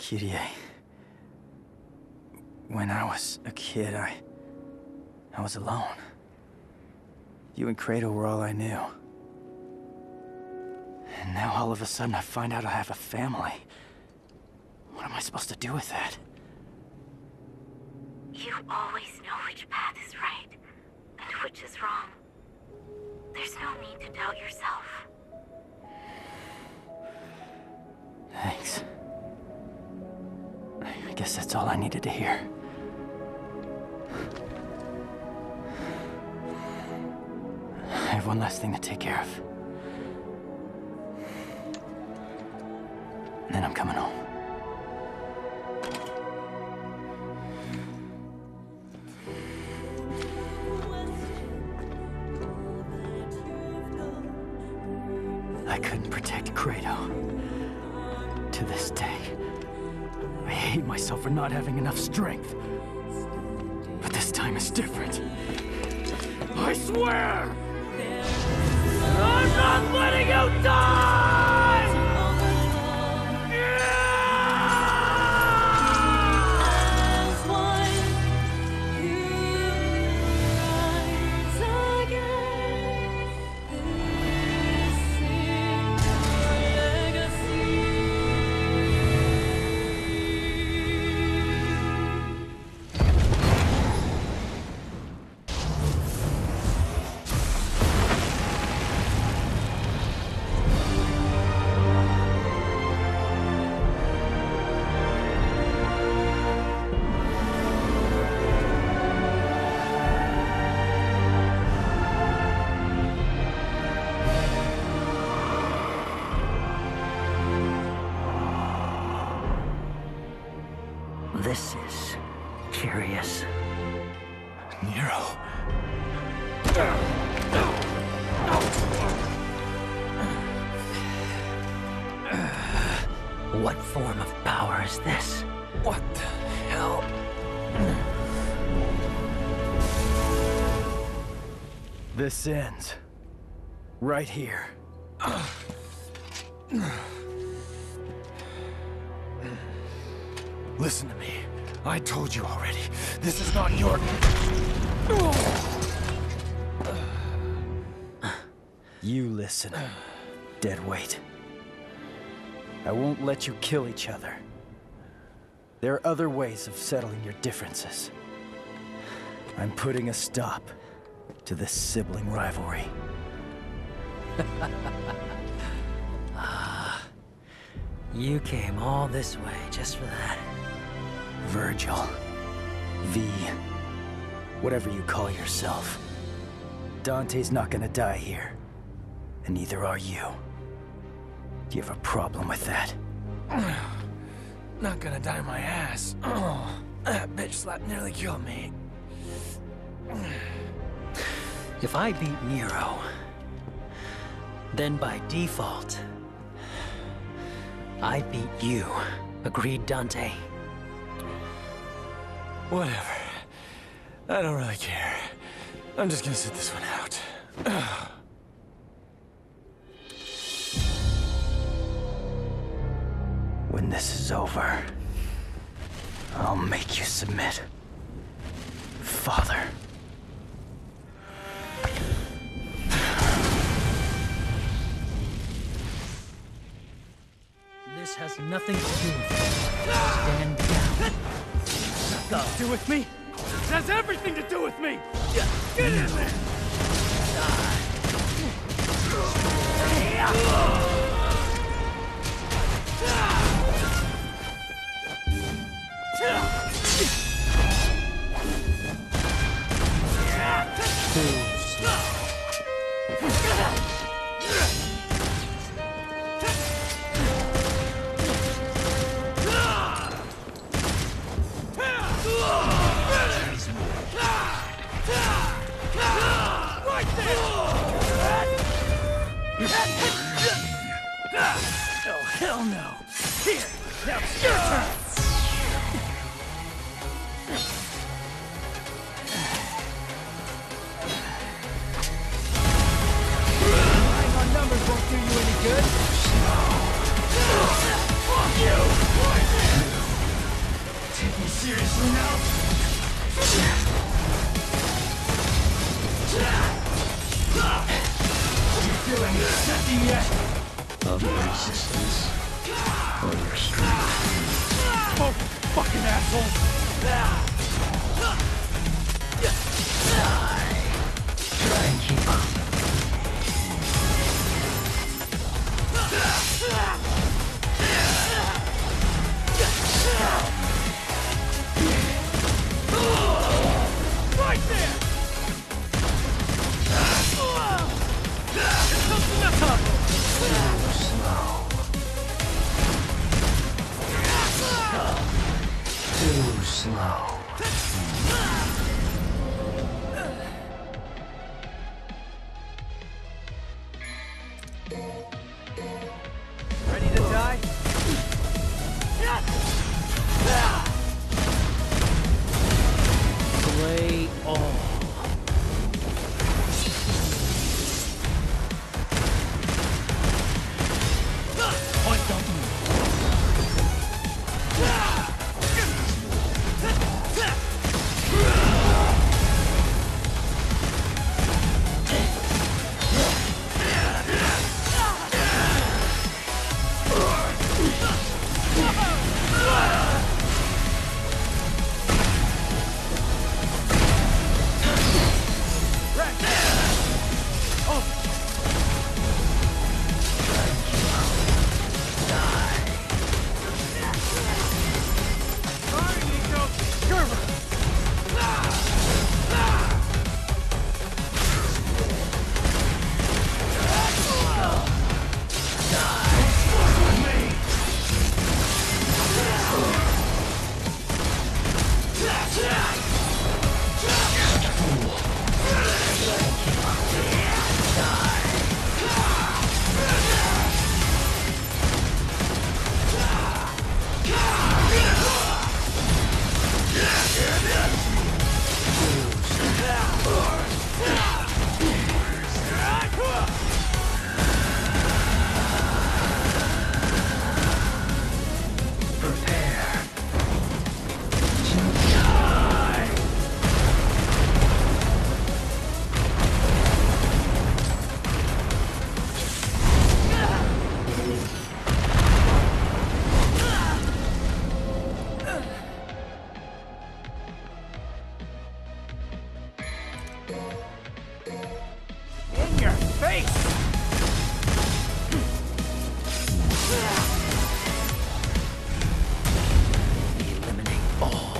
Kyrie. When I was a kid, I was alone. You and Kratos were all I knew. And now all of a sudden I find out I have a family. What am I supposed to do with that? You always know which path is right and which is wrong. There's no need to doubt yourself. Thanks. I guess that's all I needed to hear. I have one last thing to take care of. Then I'm coming home. I couldn't protect Kratos. To this day, I hate myself for not having enough strength. But this time is different. I swear! I'm not letting you die! This is curious. Nero. What form of power is this? What the hell? This ends right here. Listen to me. I told you already. This is not your... You listen, deadweight. I won't let you kill each other. There are other ways of settling your differences. I'm putting a stop to this sibling rivalry. You came all this way just for that. Virgil. V. Whatever you call yourself. Dante's not gonna die here. And neither are you. Do you have a problem with that? Not gonna die my ass. Oh, that bitch slap nearly killed me. If I beat Nero, then by default, I beat you. Agreed, Dante? Whatever. I don't really care. I'm just gonna sit this one out. When this is over, I'll make you submit. Father. This has nothing to do with it. Stand down. Nothing to do with me? It has everything to do with me! Get in there! Oh, hell no! Here! Now it's your turn! Relying on numbers won't do you any good! Fuck you! Seriously now? You feeling accepting yet? Of resistance or restraint. Oh, fucking assholes! Try and keep up. Right there! Here comes the Method! Too slow. Ready to die? Play all. Point don't move. Sorry, Nico. Gerber. Prepare. In your face! Eliminate all.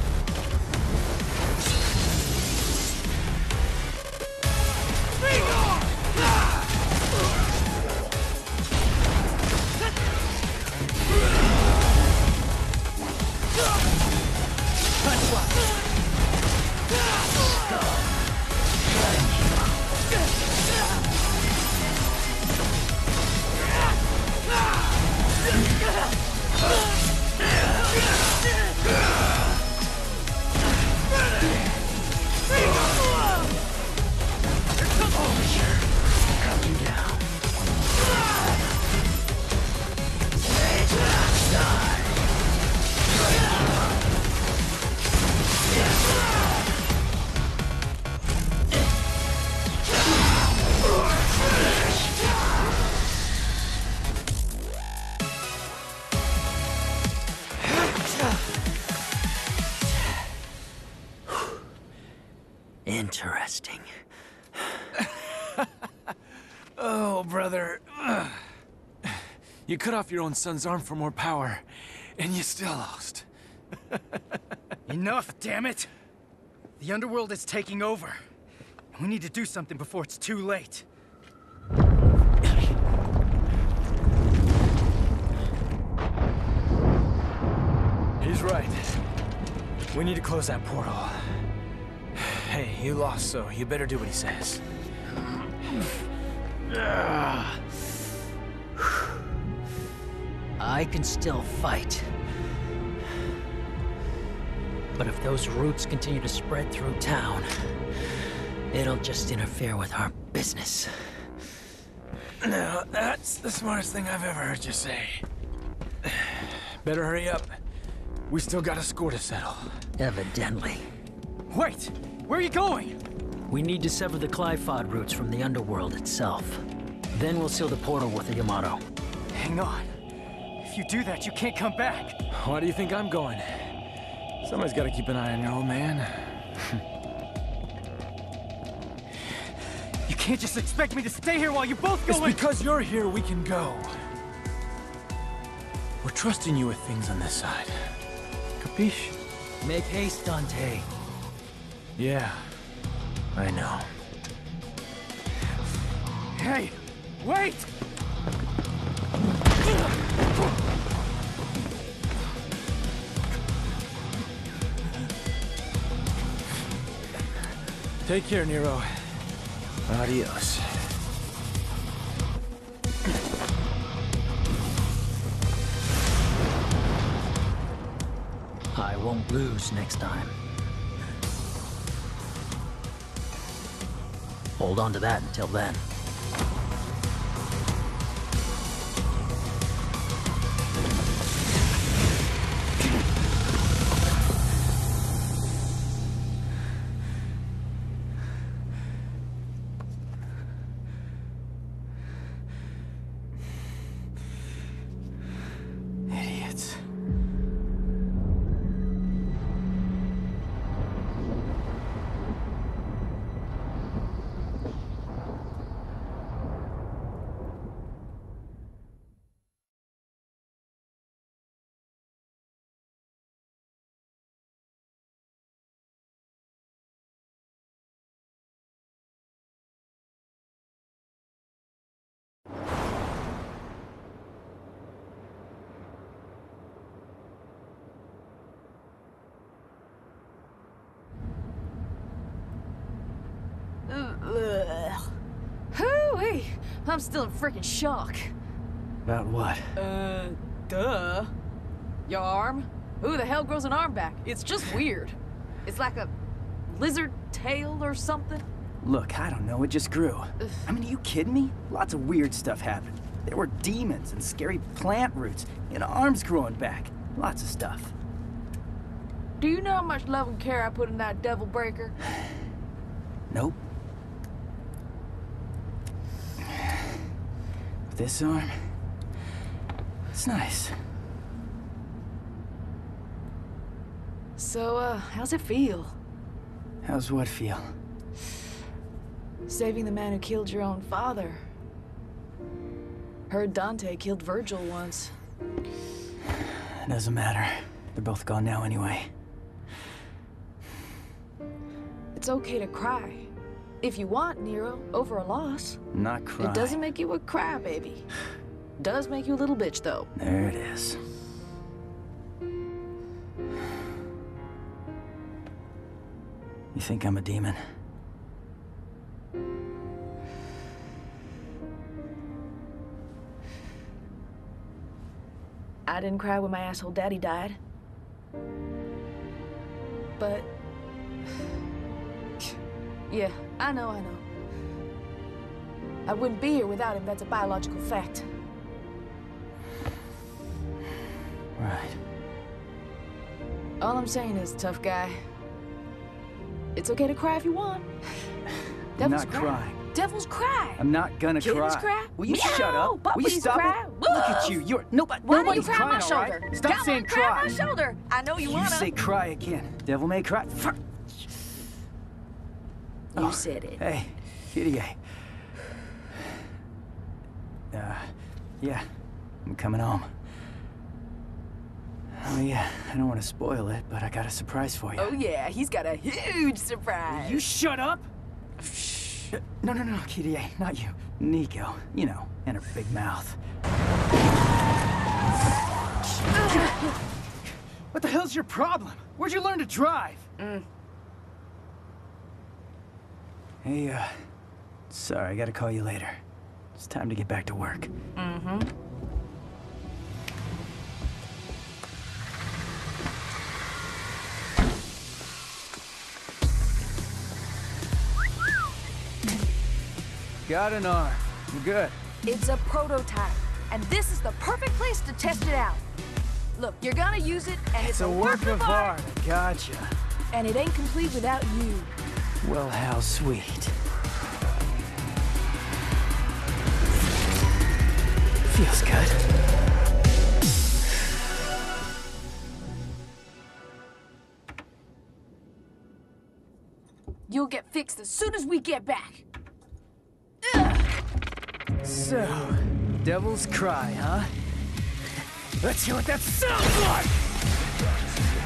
Interesting. Oh, brother. You cut off your own son's arm for more power, and you still lost. Enough, damn it! The underworld is taking over. We need to do something before it's too late. He's right. We need to close that portal. Hey, you lost, so you better do what he says. I can still fight. But if those roots continue to spread through town, it'll just interfere with our business. Now, that's the smartest thing I've ever heard you say. Better hurry up. We still got a score to settle. Evidently. Wait! Where are you going? We need to sever the Qliphoth roots from the underworld itself. Then we'll seal the portal with the Yamato. Hang on. If you do that, you can't come back. Why do you think I'm going? Somebody's got to keep an eye on your old man. You can't just expect me to stay here while you both go It's in. because you're here we can go. We're trusting you with things on this side. Capiche? Make haste, Dante. Yeah, I know. Hey, wait! Take care, Nero. Adios. I won't lose next time. Hold on to that until then. Idiots. Hooey! I'm still in freaking shock. About what? Duh. Your arm? Who the hell grows an arm back? It's just weird. It's like a lizard tail or something. Look, I don't know, it just grew. I mean, are you kidding me? Lots of weird stuff happened. There were demons and scary plant roots, and arms growing back. Lots of stuff. Do you know how much love and care I put in that devil breaker? Nope. This arm, it's nice. So, how's it feel? How's what feel? Saving the man who killed your own father. Heard Dante killed Virgil once. It doesn't matter. They're both gone now anyway. It's okay to cry. If you want, Nero, over a loss. Not cry. It doesn't make you a crybaby. Does make you a little bitch, though. There it is. You think I'm a demon? I didn't cry when my asshole daddy died. But... yeah, I know. I wouldn't be here without him, that's a biological fact. Right. All I'm saying is, tough guy, it's okay to cry if you want. I'm Devils not cry. crying. Devils cry. I'm not gonna Kittens cry. cry. Will you Meow. shut up? Will you Puppies stop cry. it? Look at you. You're nobody's Why don't you cry on my crying, all shoulder? right? Stop Come saying on, cry on cry. my shoulder. I know you You wanna. say cry again. Devil may cry. Fuck. You said it. Hey, Kitty. Yeah, I'm coming home. Oh yeah, I don't want to spoil it, but I got a surprise for you. Oh yeah, he's got a huge surprise. You shut up! Shh. No, Kitty, not you. Nico, you know, and her big mouth. What the hell's your problem? Where'd you learn to drive? Hey, sorry, I gotta call you later. It's time to get back to work. Got an arm. I'm good. It's a prototype, and this is the perfect place to test it out. Look, you're gonna use it, and it's It's a work of art. Gotcha. and it ain't complete without you. Well, how sweet. Feels good. You'll get fixed as soon as we get back. So, Devil's Cry, huh? Let's hear what that sounds like!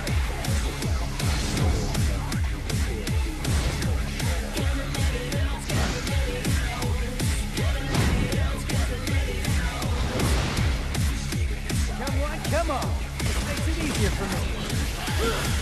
Come on! Makes it easier for me.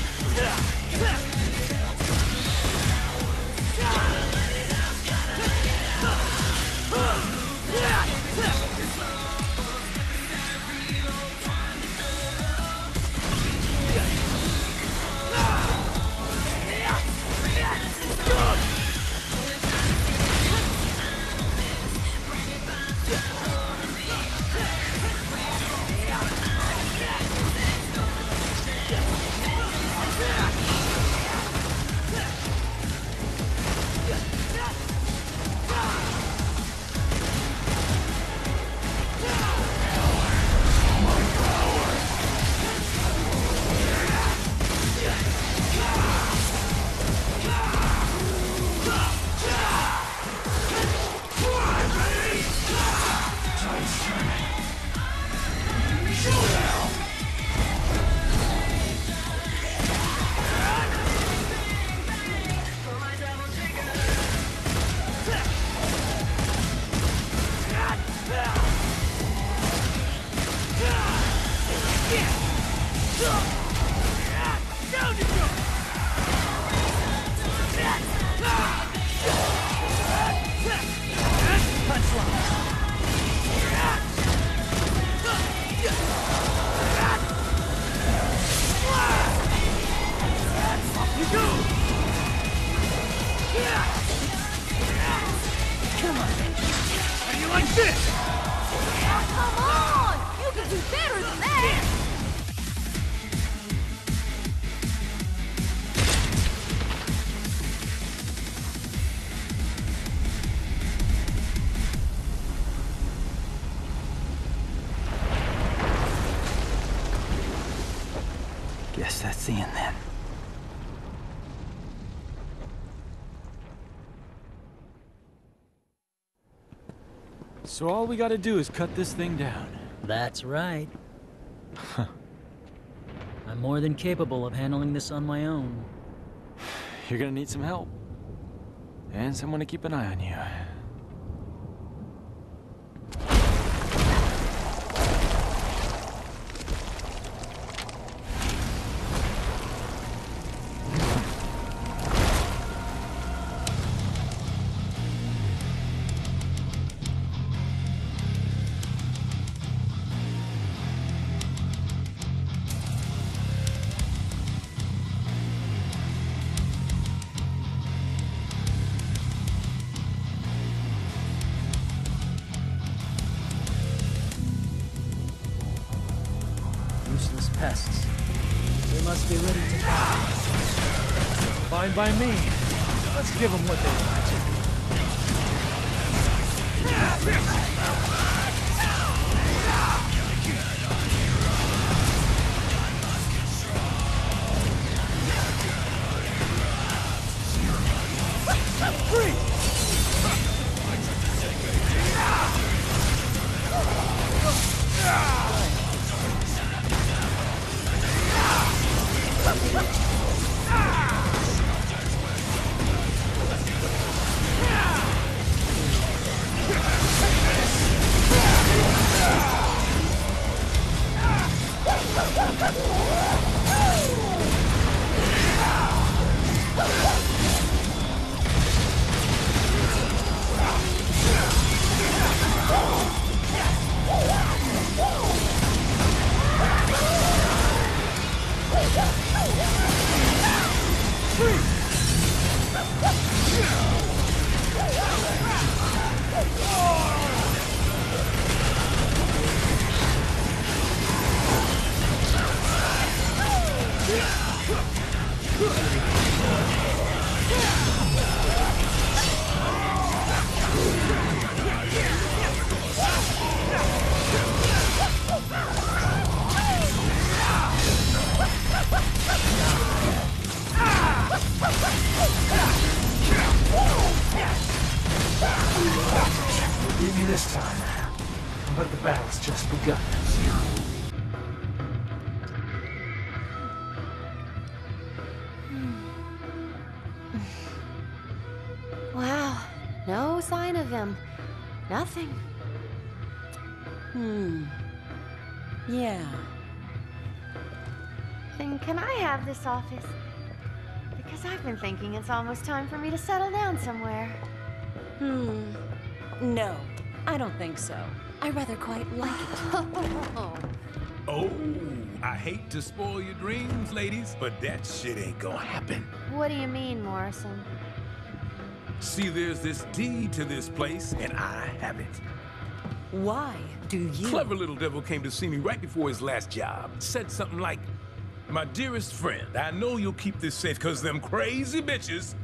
Come on! You can do better than that! Guess that's the end then. So all we gotta do is cut this thing down. That's right. I'm more than capable of handling this on my own. You're gonna need some help. And someone to keep an eye on you. Useless pests. They must be ready to die. Fine by me. Let's give them what they want. Give me this time. But the battle's just begun. Wow, no sign of him. Nothing. Yeah. Then can I have this office? Because I've been thinking it's almost time for me to settle down somewhere. No, I don't think so. I rather quite like it. Oh, I hate to spoil your dreams, ladies, but that shit ain't gonna happen. What do you mean, Morrison? See, there's this deed to this place, and I have it. Why do you? Clever little devil came to see me right before his last job. Said something like, "My dearest friend, I know you'll keep this safe because them crazy bitches..."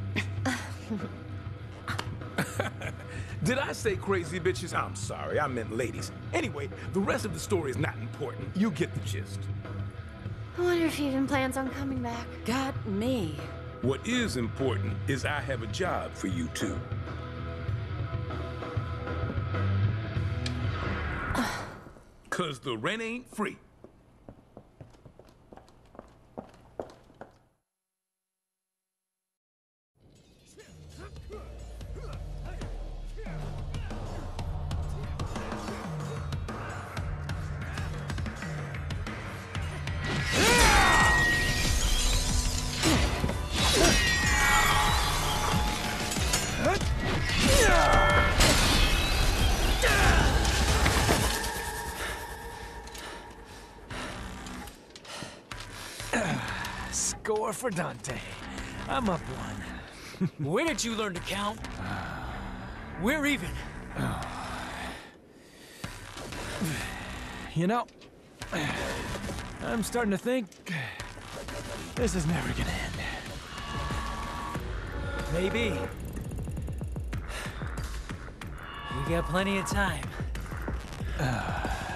Did I say crazy bitches? I'm sorry, I meant ladies. Anyway, the rest of the story is not important. You get the gist. I wonder if he even plans on coming back. Got me. What is important is I have a job for you two. Cause the rent ain't free. Score for Dante. I'm up one. Where did you learn to count? We're even. You know, I'm starting to think this is never gonna end. Maybe. We got plenty of time.